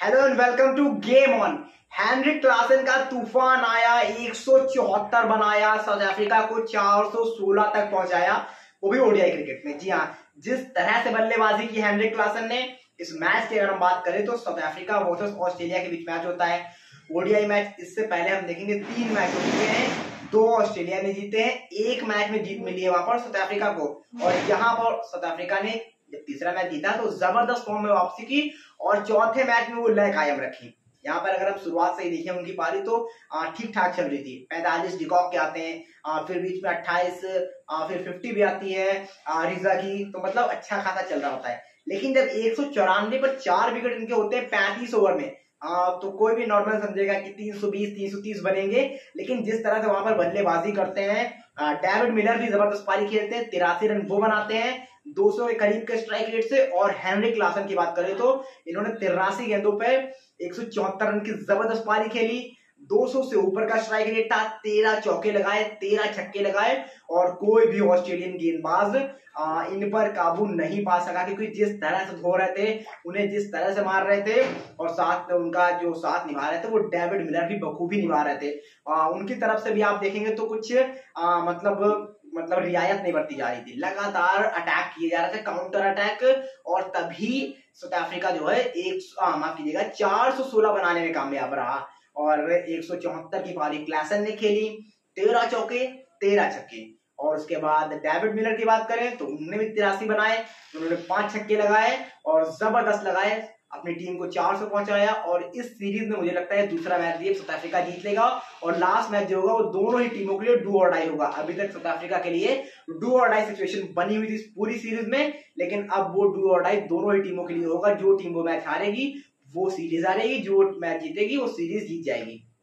Hello and welcome to game on. Heinrich Klaasen का तूफान आया, 174 बनाया, साउथ अफ्रीका को 416 तक पहुंचाया, वो भी ओडीआई क्रिकेट में। जी हाँ, जिस तरह से बल्लेबाजी की हेनरिक क्लासन ने इस मैच की अगर हम बात करें तो साउथ अफ्रीका वर्सेस ऑस्ट्रेलिया के बीच मैच होता है। ओडीआई मैच इससे पहले हम देखेंगे 3 मैच हो चुके हैं, 2 ऑस्ट्रेलिया ने जीते हैं, 1 मैच में जीत मिली है वहां पर साउथ अफ्रीका को, और यहाँ पर साउथ अफ्रीका ने जब तीसरा मैच जीता तो जबरदस्त फॉर्म में वापसी की और चौथे मैच में वो लय कायम रखी। यहाँ पर अगर हम शुरुआत से ही देखें उनकी पारी तो ठीक ठाक चल रही थी। 45 डिकॉक के आते हैं, फिर बीच में 28, फिर 50 भी आती है रिजा की, तो मतलब अच्छा खासा चल रहा होता है। लेकिन जब 194 पर 4 विकेट इनके होते हैं 35 ओवर में, तो कोई भी नॉर्मल समझेगा कि 320 330 बनेंगे। लेकिन जिस तरह से वहां पर बल्लेबाजी करते हैं, डेविड मिलर भी जबरदस्त पारी खेलते हैं, 83 रन वो बनाते हैं 200 के करीब के स्ट्राइक रेट से। और हेनरिक क्लासन की बात करें तो इन्होंने 83 गेंदों पे 174 रन की जबरदस्त पारी खेली, 200 से ऊपर का स्ट्राइक रेट था, 13 चौके लगाए, 13 छक्के लगाए, और कोई भी ऑस्ट्रेलियन गेंदबाज इन पर काबू नहीं पा सका, क्योंकि जिस तरह से धो रहे थे, उन्हें जिस तरह से मार रहे थे और साथ उनका जो साथ निभा रहे थे वो डेविड मिलर भी बखूबी निभा रहे थे। उनकी तरफ से भी आप देखेंगे तो कुछ मतलब रियायत नहीं बरती जा रही थी, लगातार अटैक किए जा रहे थे, काउंटर अटैक, और तभी साउथ अफ्रीका जो है माफ कीजिएगा 416 बनाने में कामयाब रहा। और 174 की पारी क्लासन ने खेली, 13 चौके 13 छक्के। और उसके बाद डेविड मिलर की बात करें तो उन्होंने भी 83 बनाए, उन्होंने 5 छक्के लगाए और जबरदस्त लगाए, अपनी टीम को 400 पहुंचाया। और इस सीरीज में मुझे लगता है दूसरा मैच भी साउथ अफ्रीका जीत लेगा, और लास्ट मैच जो होगा वो दोनों ही टीमों के लिए डू और डाई होगा। अभी तक साउथ अफ्रीका के लिए डू और डाई सिचुएशन बनी हुई थी पूरी सीरीज में, लेकिन अब वो डू और डाई दोनों ही टीमों के लिए होगा। जो टीम वो मैच हारेगी वो सीरीज हारेगी, जो मैच जीतेगी वो सीरीज जीत जाएगी।